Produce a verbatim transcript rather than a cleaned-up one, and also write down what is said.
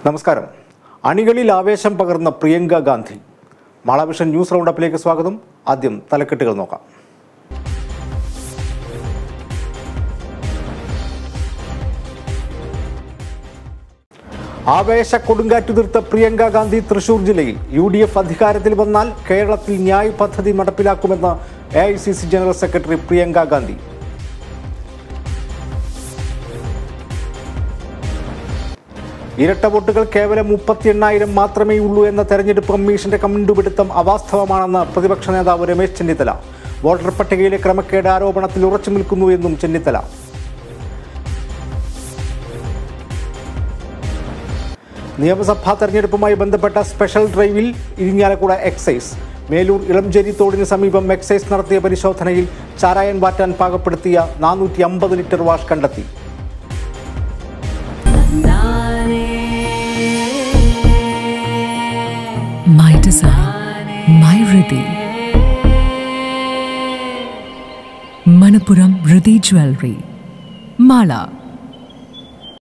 നമസ്കാരം. അണികളിൽ ആവേശം പകർന്ന പ്രിയങ്ക ഗാന്ധി. മാളവിഷൻ ന്യൂസ് റൗണ്ടപ്പിലേക്ക് സ്വാഗതം. ആദ്യം തലക്കെട്ടുകൾ നോക്കാം. ആവേശ കൊടുങ്കാറ്റുതിർത്ത പ്രിയങ്ക ഗാന്ധി തൃശൂർ ജില്ലയിൽ. യു ഡി എഫ് അധികാരത്തിൽ വന്നാൽ കേരളത്തിൽ ന്യായ് പദ്ധതി നടപ്പിലാക്കുമെന്ന് A I C C general secretary Priyanka Gandhi. ഇരട്ട വോട്ടുകൾ കേവലം മുപ്പത്തി എണ്ണായിരം മാത്രമേ ഉള്ളൂ എന്ന തെരഞ്ഞെടുപ്പ് കമ്മീഷന്റെ കണ്ടുപിടുത്തം അവാസ്തവമാണെന്ന് പ്രതിപക്ഷ നേതാവ് രമേശ് ചെന്നിത്തല. വോട്ടർ പട്ടികയിലെ ക്രമക്കേട് ആരോപണത്തിൽ ഉറച്ചു നിൽക്കുന്നു എന്നും ചെന്നിത്തല. നിയമസഭാ തെരഞ്ഞെടുപ്പുമായി ബന്ധപ്പെട്ട സ്പെഷ്യൽ ഡ്രൈവിൽ ഇരിങ്ങാലക്കുട എക്സൈസ്. മേലൂർ ഇളംചേരി തോടിന് സമീപം എക്സൈസ് നടത്തിയ പരിശോധനയിൽ ചാരായൻ വാറ്റാൻ പാകപ്പെടുത്തിയ നാനൂറ്റി അമ്പത് ലിറ്റർ വാഷ് കണ്ടെത്തി. My design, my Riddhi. Manappuram Riddhi Jewelry, Mala.